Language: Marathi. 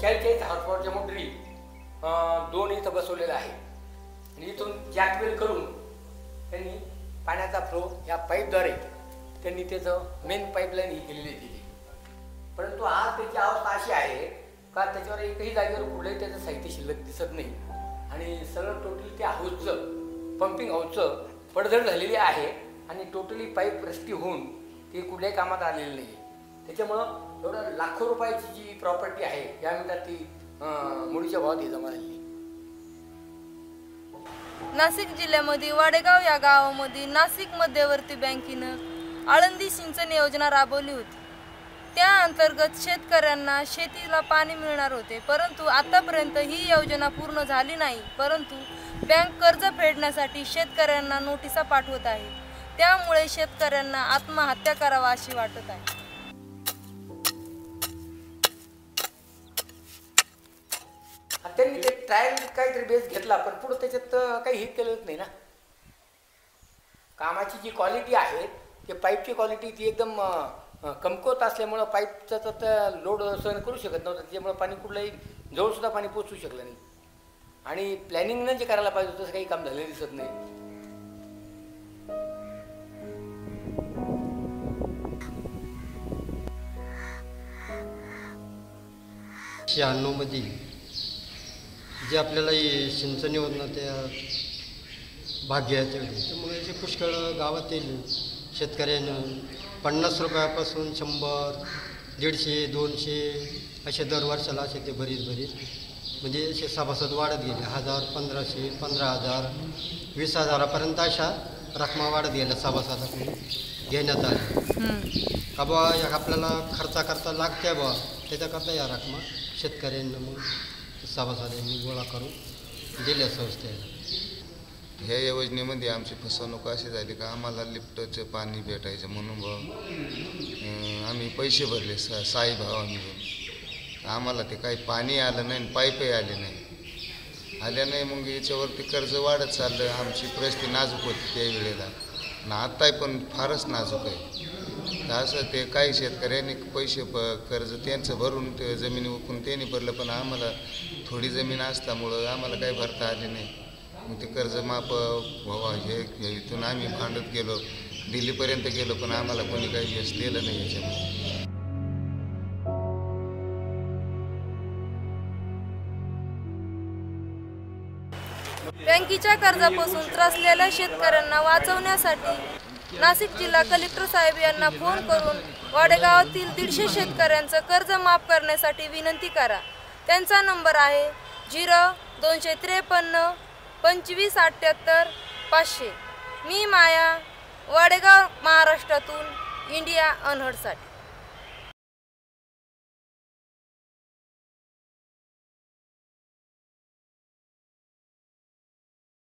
44 हॉर्सपॉवरच्या मोटरी 2 इथं बसवलेल्या आहे आणि इथून जॅकवेल करून त्यांनी पाण्याचा फ्लो या पाईपद्वारे त्यांनी त्याचं मेन पाईपलाईन ही केलेली आहे. परंतु आज त्याची अवस्था अशी आहे का त्याच्यावर एकही जागेवर कुठलंही त्याचं साहित्य शिल्लक दिसत नाही आणि सगळं टोटली त्या हाऊसचं पंपिंग हाऊसचं पडझड झालेली आहे आणि टोटली पाईप रस्टी होऊन ती कुठल्याही कामात आलेली नाही. त्याच्यामुळं एवढं लाखो रुपयाची जी प्रॉपर्टी आहे या मिनिटात ती मुळीच्या भावात ही जमा झाली. नाशिक जिल्ह्यामध्ये वाडेगाव या गावामध्ये नाशिक मध्यवर्ती बँकेनं आळंदी सिंचन योजना राबवली होती. त्या अंतर्गत शेतकऱ्यांना शेतीला पाणी मिळणार होते, परंतु आतापर्यंत ही योजना पूर्ण झाली नाही. परंतु बँक कर्ज फेडण्यासाठी शेतकऱ्यांना नोटिसा पाठवत आहे. त्यामुळे शेतकऱ्यांना आत्महत्या करावा अशी वाटत आहे. त्यांनी ते ट्रायल काहीतरी बेस घेतला पण पुढे त्याच्यात काही हिट केलंच नाही ना. कामाची जी क्वालिटी आहे ते पाईपची क्वालिटी ती एकदम कमकुवत असल्यामुळं पाईपचा तर लोड सहन करू शकत नव्हतं. त्याच्यामुळे पाणी कुठलंही जवळसुद्धा पाणी पोचू शकलं नाही आणि प्लॅनिंगनं जे करायला पाहिजे तसं काही काम झालेलं दिसत नाही. 96 मध्ये जे आपल्याला सिंचन योजना त्या भाग्याच्या त्यामुळे जे पुष्कळ गावातील शेतकऱ्यांना 50 रुपयापासून 100, 150, 200 असे दर वर्षाला असे ते बरीच म्हणजे असे सभासद वाढत गेले. 1000, 1500, 15000, 20000पर्यंत अशा रकमा वाढत गेल्या सभासदाकडून घेण्यात आल्या. का बा आपल्याला खर्चा करता लागते बा त्याच्याकरता या रकमा शेतकऱ्यांना मग सभासदांनी गोळा करून दिल्या संस्थेला. ह्या योजनेमध्ये आमची फसवणूक अशी झाली का आम्हाला लिफ्टचं पाणी भेटायचं म्हणून आम्ही पैसे भरले 6 भावांनी. आम्हाला ते काही पाणी आलं नाही, पाईपही आले नाही. मग याच्यावरती कर्ज वाढत चाललं. आमची परिस्थिती नाजूक होती त्यावेळेला ना, आत्ताही पण फारच नाजूक आहे. असं ते काही शेतकऱ्यांनी पैसे कर्ज त्यांचं भरून ते जमिनी विकून त्यांनी भरलं, पण आम्हाला थोडी जमीन असल्यामुळं आम्हाला काही भरता आले नाही. मग ते कर्ज माफ व्हावा हे इथून आम्ही भांडत गेलो, दिल्लीपर्यंत गेलो, पण आम्हाला कोणी काही यश दिलं नाही याच्यामध्ये. बँकेच्या कर्जापासून त्रसलेल्या शेतकऱ्यांना वाचवण्यासाठी नाशिक जिल्हा कलेक्टर साहेब यांना फोन करून वाडेगावातील 150 शेतकऱ्यांचं कर्ज माफ करण्यासाठी विनंती करा. त्यांचा नंबर आहे 0253 25 78 500. मी माया, वाडेगाव, महाराष्ट्रातून इंडिया अनहर्डसाठी.